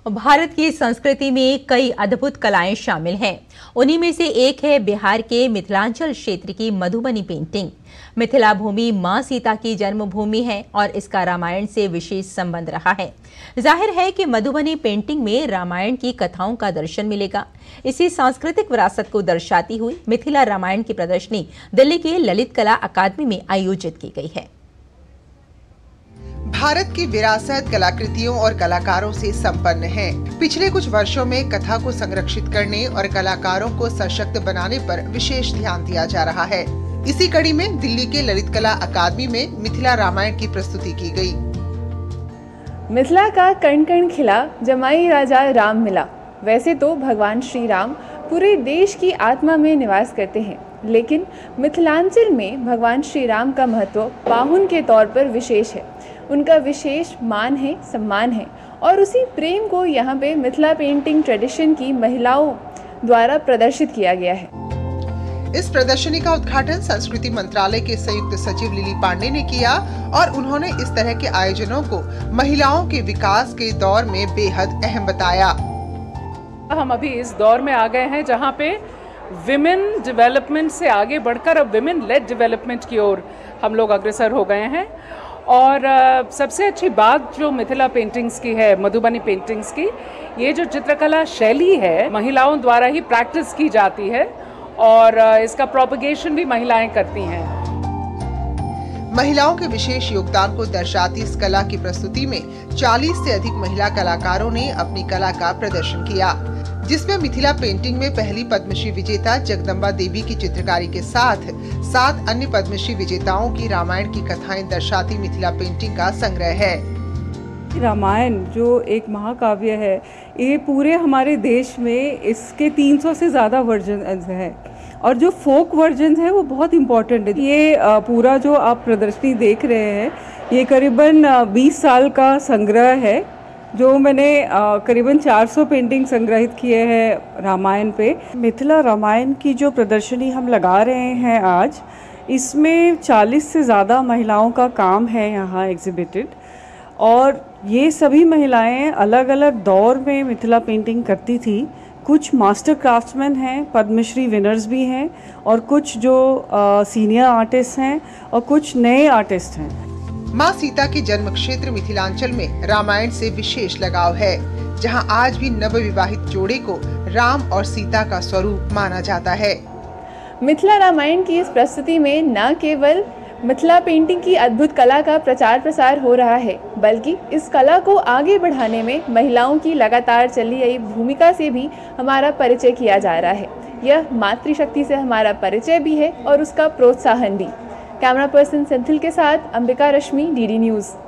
भारत की संस्कृति में कई अद्भुत कलाएं शामिल हैं। उन्हीं में से एक है बिहार के मिथिलांचल क्षेत्र की मधुबनी पेंटिंग। मिथिला भूमि मां सीता की जन्मभूमि है और इसका रामायण से विशेष संबंध रहा है। जाहिर है कि मधुबनी पेंटिंग में रामायण की कथाओं का दर्शन मिलेगा। इसी सांस्कृतिक विरासत को दर्शाती हुई मिथिला रामायण की प्रदर्शनी दिल्ली के ललित कला अकादमी में आयोजित की गई है। भारत की विरासत कलाकृतियों और कलाकारों से संपन्न है। पिछले कुछ वर्षों में कथा को संरक्षित करने और कलाकारों को सशक्त बनाने पर विशेष ध्यान दिया जा रहा है। इसी कड़ी में दिल्ली के ललित कला अकादमी में मिथिला रामायण की प्रस्तुति की गई। मिथिला का कण कण खिला, जमाई राजा राम मिला। वैसे तो भगवान श्री राम पूरे देश की आत्मा में निवास करते हैं, लेकिन मिथिलांचल में भगवान श्री राम का महत्व पाहुन के तौर पर विशेष है। उनका विशेष मान है, सम्मान है और उसी प्रेम को यहाँ पे मिथिला पेंटिंग ट्रेडिशन की महिलाओं द्वारा प्रदर्शित किया गया है। इस प्रदर्शनी का उद्घाटन संस्कृति मंत्रालय के संयुक्त सचिव लिली पांडे ने किया और उन्होंने इस तरह के आयोजनों को महिलाओं के विकास के दौर में बेहद अहम बताया। हम अभी इस दौर में आ गए हैं जहाँ पे विमेन डेवलपमेंट से आगे बढ़कर अब विमेन लेड डेवलपमेंट की ओर हम लोग अग्रसर हो गए हैं। और सबसे अच्छी बात जो मिथिला पेंटिंग्स की है, मधुबनी पेंटिंग्स की, ये जो चित्रकला शैली है महिलाओं द्वारा ही प्रैक्टिस की जाती है और इसका प्रोपगेशन भी महिलाएं करती हैं। महिलाओं के विशेष योगदान को दर्शाती इस कला की प्रस्तुति में 40 से अधिक महिला कलाकारों ने अपनी कला का प्रदर्शन किया, जिसमें मिथिला पेंटिंग में पहली पद्मश्री विजेता जगदम्बा देवी की चित्रकारी के साथ 7 अन्य पद्मश्री विजेताओं की रामायण की कथाएं दर्शाती मिथिला पेंटिंग का संग्रह है। रामायण जो एक महाकाव्य है, ये पूरे हमारे देश में इसके 300 से ज़्यादा वर्जन हैं और जो फोक वर्जन है वो बहुत इम्पोर्टेंट है। ये पूरा जो आप प्रदर्शनी देख रहे हैं, ये करीबन 20 साल का संग्रह है जो मैंने करीबन 400 पेंटिंग संग्रहित किए हैं रामायण पे। मिथिला रामायण की जो प्रदर्शनी हम लगा रहे हैं आज, इसमें 40 से ज़्यादा महिलाओं का काम है यहाँ एग्जिबिटेड और ये सभी महिलाएं अलग अलग दौर में मिथिला पेंटिंग करती थी। कुछ मास्टर क्राफ्ट्समैन हैं, पद्मश्री विनर्स भी हैं और कुछ जो सीनियर आर्टिस्ट हैं और कुछ नए आर्टिस्ट हैं। मां सीता के जन्म क्षेत्र मिथिलांचल में रामायण से विशेष लगाव है, जहां आज भी नवविवाहित जोड़े को राम और सीता का स्वरूप माना जाता है। मिथिला रामायण की इस प्रस्तुति में न केवल मिथिला पेंटिंग की अद्भुत कला का प्रचार प्रसार हो रहा है, बल्कि इस कला को आगे बढ़ाने में महिलाओं की लगातार चली आई भूमिका से भी हमारा परिचय किया जा रहा है। यह मातृशक्ति से हमारा परिचय भी है और उसका प्रोत्साहन भी। कैमरा पर्सन सेंथिल के साथ अंबिका रश्मि, डीडी न्यूज़।